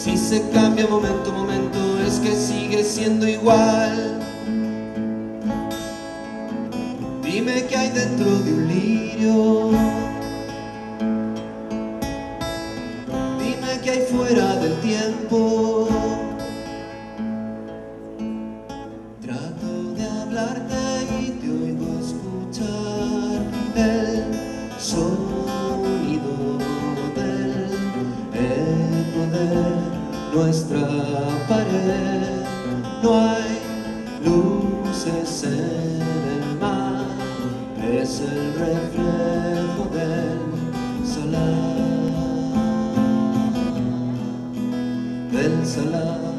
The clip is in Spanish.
Si se cambia momento a momento, es que sigue siendo igual. Dime qué hay dentro de un lirio, dime qué hay fuera del tiempo. Trato de hablarte y te oigo escuchar el sonido del eco de nuestra pared. No hay luces en el mar, es el reflejo del salar, del salar.